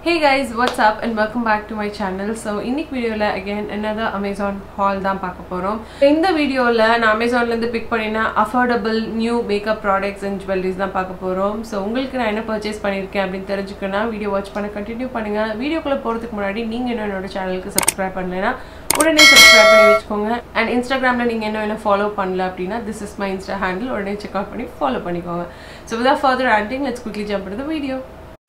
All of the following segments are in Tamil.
Hey guys, what's up and welcome back to my channel. So இன்னைக்கு வீடியோல again another Amazon haul தான் பார்க்க போறோம். இந்த வீடியோல நான் Amazonல இருந்து பிக் பண்ணின affordable new makeup products and jewelries தான் பார்க்க போறோம். So உங்களுக்கு நான் என்ன purchase பண்ணிருக்கேன் அப்படினு தெரிஞ்சுக்கணும்னா வீடியோ வாட்ச் பண்ண கண்டினியூ பண்ணுங்க. வீடியோக்குள்ள போறதுக்கு முன்னாடி நீங்க இன்னும் என்னோட சேனலுக்கு subscribe பண்ணலனா உடனே subscribe பண்ணி வெச்சுக்கோங்க. And Instagramல நீங்க என்ன follow பண்ணல அப்படினா this is my Insta handle உடனே check out பண்ணி follow பண்ணிக்கோங்க. So without further ado, let's quickly jump into the video.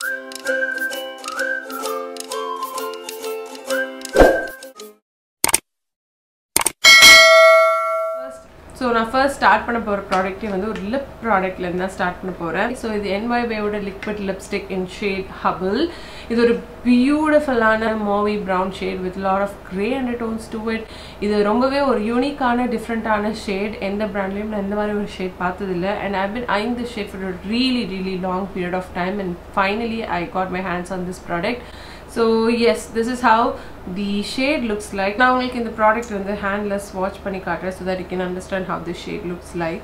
So நான் first start பண்ண போற product வந்து ஒரு lip product ல இருந்து start பண்ண போறேன். So இது NYB ஓட liquid lipstick in shade Hubble. இது ஒரு beautiful ஆன mauve brown shade with lot of grey undertones to it. இது ரொம்பவே ஒரு unique ஆன different ஆன shade. எந்த brandலயும் நான் இந்த மாதிரி ஒரு shade பார்த்தது இல்ல. And I've been eyeing this shade for a really long period of time and finally I got my hands on this product. So yes, this is how the shade looks like. Now உங்களுக்கு இந்த product வந்து handல swatch பண்ணி காட்டுறேன் so that you can understand how this shade looks like.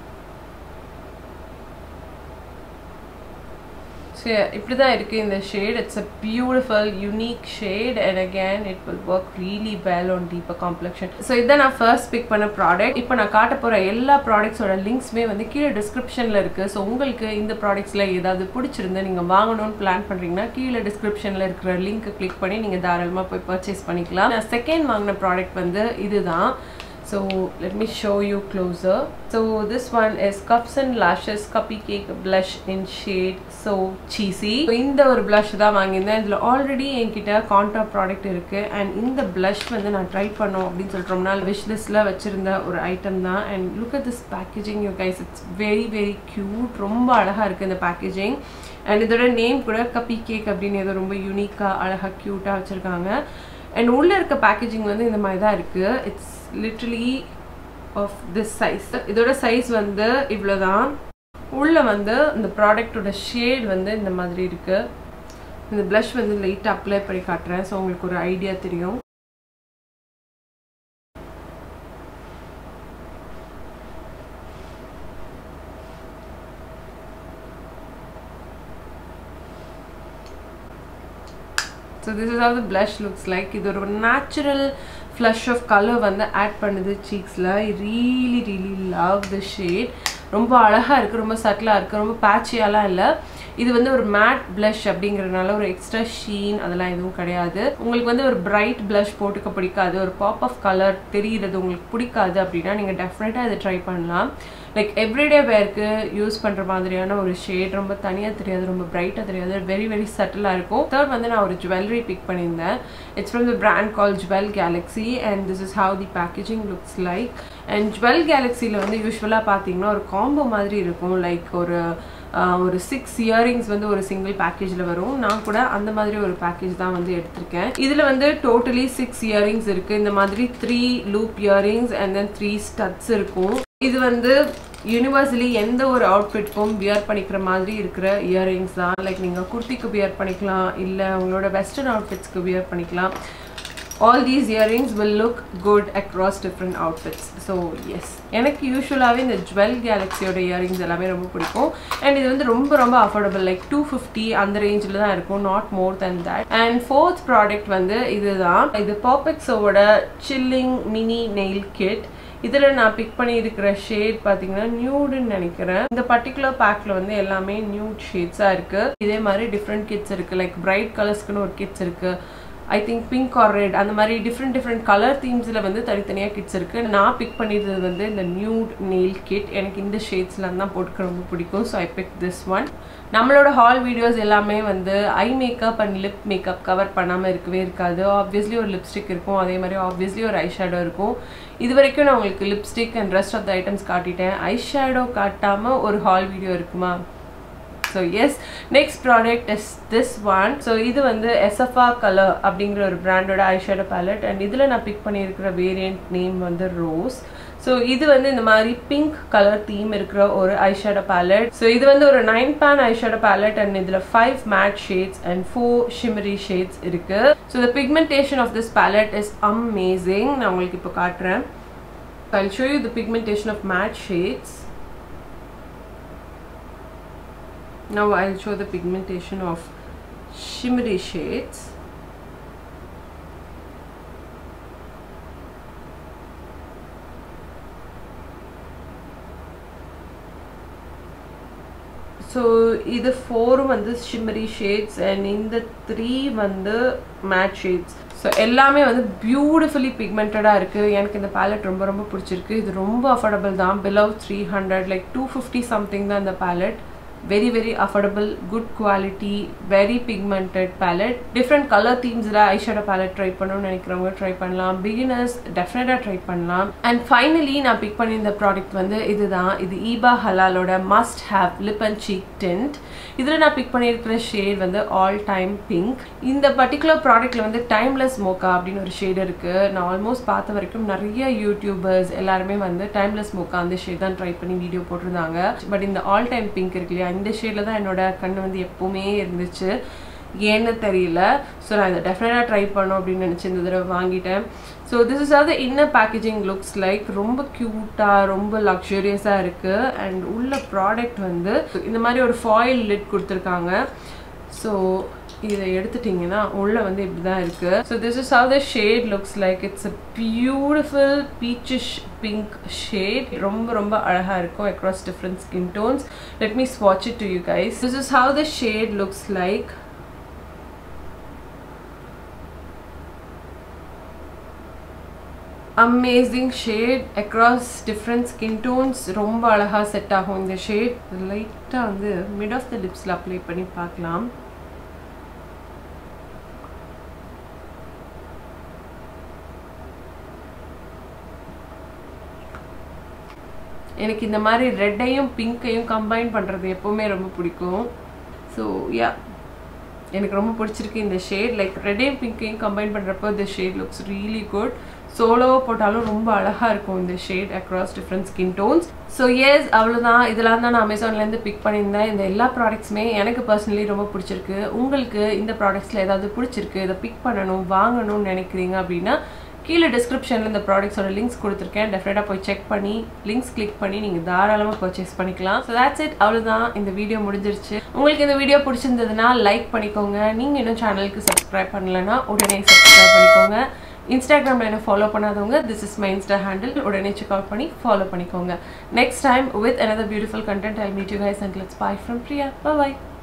So yeah, இப்படி தான் இருக்கு இந்த shade. It's a beautiful unique shade and again it will work really well on deeper complexion. So இத நான் first pick பண்ண product. இப்போ நான் காட்ட போற எல்லா products ஓட linksமே வந்து கீழ descriptionல இருக்கு. So உங்களுக்கு இந்த productsல ஏதாவது பிடிச்சிருந்தா நீங்க வாங்கணும்னு பிளான் பண்றீங்கன்னா கீழ descriptionல இருக்கிற லிங்க் கிளிக் பண்ணி நீங்க தாராளமா போய் purchase பண்ணிக்கலாம். நான் செகண்ட் வாங்குன product வந்து இதுதான். So let me show you closer. So this one is Cups and Lashes Cupcake Blush in shade So Cheesy. So இந்த ஒரு blush தான் வாங்கினேன். இதுல already என்கிட்ட contour product இருக்கு and இந்த blush வந்து நான் ட்ரை பண்ணோம் அப்படினு சொல்றோம்னா wish listல வச்சிருந்த ஒரு ஐட்டம் தான். And look at this packaging you guys, it's very cute. ரொம்ப அழகா இருக்கு இந்த packaging. And இதோட நேம் கூட Cupcake அப்படினு ஏதோ ரொம்ப யூனிக்கா அழகா கியூட்டா வச்சிருக்காங்க. And உள்ள இருக்க packaging வந்து இந்த மாதிரி தான் இருக்கு. It's literally of this size. இதோட size வந்து இவ்வளவுதான். உள்ள வந்து இந்த ப்ராடக்ட் ஓட ஷேட் வந்து இந்த மாதிரி இருக்கு. இந்த blush வந்து லைட்டா அப்ளை பண்ணி காட்டுறேன் சோ உங்களுக்கு ஒரு ஐடியா தெரியும். So this is how the blush looks like. இது ஒரு natural flush of color வந்து ஆட் பண்ணுது cheeksல. I really love the shade. ரொம்ப அழகா இருக்கு, ரொம்ப சட்டிலா இருக்கு, ரொம்ப patchyலாம் இல்ல. இது வந்து ஒரு matte blush அப்படிங்கறதுனால ஒரு எக்ஸ்ட்ரா sheen அதெல்லாம் எதுவும் கிடையாது. உங்களுக்கு வந்து ஒரு bright blush போட்டுக்க பிடிக்காது, ஒரு pop of color தெரியிறது உங்களுக்கு பிடிக்காது அப்படினா நீங்க டெஃபினட்டா இத ட்ரை பண்ணலாம். லைக் எவ்ரிடே வேர்க்கு யூஸ் பண்ற மாதிரியான ஒரு ஷேட், ரொம்ப தனியா தெரியாது, ரொம்ப பிரைட்டா தெரியாது, very சட்டிலா இருக்கும். Third வந்து நான் ஒரு jewelry பிக் பண்ணிருந்தேன். It's from the brand called Jewel Galaxy and this is how the packaging looks like. And Jewel Galaxyல வந்து யூசுவலா பாத்தீங்கன்னா ஒரு காம்போ மாதிரி இருக்கும். லைக் ஒரு 6 இயரிங்ஸ் வந்து ஒரு சிங்கிள் பேக்கேஜ்ல வரும். நான் கூட அந்த மாதிரி ஒரு பேக்கேஜ் தான் வந்து எடுத்துர்க்கேன். இதுல வந்து டோட்டலி 6 இயரிங்ஸ் இருக்கு. இந்த மாதிரி 3 loop earrings and then 3 studs இருக்கும். இது வந்து யூனிவர்சலி எந்த ஒரு அவுட்ஃபிட்க்கும் வியர் பண்ணிக்கிற மாதிரி இருக்கிற இயரிங்ஸ் தான். லைக் நீங்க குர்த்திக்கு வியர் பண்ணிக்கலாம், இல்ல உங்களோட வெஸ்டர்ன் அவுட்ஃபிட்ஸ்க்கு வியர் பண்ணிக்கலாம். All these earrings will look good across different outfits. So yes, எனக்கு யூசுவலாவே இந்த Jewel Galaxy ஓட earrings எல்லாமே ரொம்ப பிடிக்கும். And இது வந்து ரொம்ப affordable, like 250 அந்த ரேஞ்சில தான் இருக்கும், not more than that. And fourth product வந்து இதுதான். இது Popix ஓட chilling mini nail kit. இதுல நான் பிக் பண்ணி இருக்கிற ஷேட் பாத்தீங்கன்னா நியூட்னு நினைக்கிறேன். இந்த பர்టిక్యులர் பேக்ல வந்து எல்லாமே நியூட் ஷேட்ஸா இருக்கு. இதே மாதிரி டிஃபரண்ட் கிட்ஸ் இருக்கு. லைக் பிரைட் கலர்ஸ்க்குன்னு ஒரு கிட்ஸ் இருக்கு. I think pink or red அந்த மாதிரி different color themesல வந்து தனித்தனியா கிட்ஸ் இருக்கு. நான் பிக் பண்ணிருந்தது வந்து இந்த nude nail kit. எனக்கு இந்த ஷேட்ஸ்ல தான் போட்டுக்க ரொம்ப பிடிக்கும். So I picked this one. நம்மளோட haul videos எல்லாமே வந்து eye makeup and lip makeup cover பண்ணாம இருக்கவே இருக்காது. obviously ஒரு lipstick இருக்கும், அதே மாதிரி obviously ஒரு eyeshadow இருக்கும். இதுவரைக்கும் நான் உங்களுக்கு lipstick and rest of the items காட்டிட்டேன். eyeshadow காட்டாம ஒரு haul video இருக்குமா? So yes, next product is this one. So இது வந்து SFA color அப்படிங்கற ஒரு பிராண்டோட eyeshadow palette and இதுல நான் பிக் பண்ணியிருக்கிற வேரியன்ட் நேம் வந்து Rose. So இது வந்து இந்த மாதிரி pink color theme இருக்கிற ஒரு eyeshadow palette. So இது வந்து ஒரு 9 pan eyeshadow palette and இதுல 5 matte shades and 4 shimmery shades இருக்கு. So the pigmentation of this palette is amazing. நான் உங்களுக்கு இப்போ காட்டுறேன். I'll show you the pigmentation of matte shades. Now I'll show the pigmentation of shimmery shades. So இது 4 வந்து shimmery shades and இந்த 3 வந்து matte shades. So எல்லாமே வந்து beautifully pigmented இருக்கு. எனக்கு இந்த palette ரொம்ப ரொம்ப பிடிச்சிருக்கு. இது ரொம்ப affordable தான். Below 300 like 250 something தான் இந்த palette. Very very affordable, good quality, very pigmented palette. Different color themes la eyeshadow palette try பண்ணனும்னு நினைக்கிறவங்க try பண்ணலாம். Beginners definitely try பண்ணலாம். And finally நான் pick பண்ணி இந்த product வந்து இதுதான். இது ஈபா ஹலாலோட must have lip and cheek tint. இதுல நான் pick பண்ணியிருக்கிற shade வந்து all time pink. இந்த particular productல வந்து timeless mocha அப்படின ஒரு shade இருக்கு. நான் almost பார்த்த வரைக்கும் நிறைய YouTubers எல்லாரும் வந்து timeless mocha அந்த shade தான் try பண்ணி வீடியோ போட்டுருந்தாங்க. பட் இந்த all time pink இருக்குல இந்த ஷேட்ல தான் என்னோட கண்ணு வந்து எப்பவுமே இருந்துச்சு. ஏன்னு தெரியல. சோ நான் இத டெஃபினட்டா ட்ரை பண்ணனும் அப்படி நினைச்சு இந்த தடவை வாங்கிட்டேன். So this is how the inner packaging looks like. ரொம்ப கியூட்டா ரொம்ப லக்ஸூரியஸா இருக்கு and உள்ள ப்ராடக்ட் வந்து இந்த மாதிரி ஒரு foil lid கொடுத்திருக்காங்க. So இதை எடுத்துட்டீங்கன்னா உள்ள வந்து இப்படி தான் இருக்கு. So this is how the shade looks like. It's a beautiful peachish pink shade. ரொம்ப ரொம்ப அழகா இருக்கும் across different skin tones. Let me swatch it to you guys. This is how the shade looks like. Amazing shade across different skin tones. ரொம்ப அழகா செட் ஆகும் இந்த shade. லைட்டா வந்து mid of the lips ல அப்ளை பண்ணி பார்க்கலாம். எனக்கு இந்த மாதிரி ரெட்டையும் பிங்கையும் கம்பைன் பண்றது எப்பவுமே ரொம்ப பிடிக்கும். சோ யா எனக்கு ரொம்ப பிடிச்சிருக்கு இந்த ஷேட். லைக் ரெட்டையும் பிங்கையும் கம்பைன் பண்றப்போ the shade looks really good. சோலோவா போட்டாலும் ரொம்ப அழகா இருக்கும் இந்த shade across different skin tones. So yes, அவ்வளவுதான். இதெல்லாம் தான் நான் Amazonல இருந்து பிக் பண்ணியிருந்தேன். இந்த எல்லா ப்ராடக்ட்ஸுமே எனக்கு பர்சனலி ரொம்ப பிடிச்சிருக்கு. உங்களுக்கு இந்த ப்ராடக்ட்ஸ்ல ஏதாவது பிடிச்சிருக்கு இதை பிக் பண்ணணும் வாங்கணும்னு நினைக்கிறீங்க அப்படின்னா கீழே டிஸ்கிரிப்ஷன்ல இந்த ப்ராடக்ட்ஸோட லிங்க்ஸ் கொடுத்துருக்கேன். டெஃபினட்டா போய் செக் பண்ணி லிங்க்ஸ் கிளிக் பண்ணி நீங்க தாராளமா பர்ச்சேஸ் பண்ணிக்கலாம். So that's it. அவ்வளவுதான். இந்த வீடியோ முடிஞ்சிருச்சு. உங்களுக்கு இந்த வீடியோ பிடிச்சிருந்ததுன்னா லைக் பண்ணிக்கோங்க. நீங்க இன்னும் சேனலுக்கு சப்ஸ்கிரைப் பண்ணலன்னா உடனே சப்ஸ்கிரைப் பண்ணிக்கோங்க. இன்ஸ்டாகிராம்ல என்ன ஃபாலோ பண்ணாதவங்க this is my Insta handle உடனே செக் அவுட் பண்ணி ஃபாலோ பண்ணிக்கோங்க. Next time with another beautiful content I'll meet you guys and let's bye from Priya. Bye bye.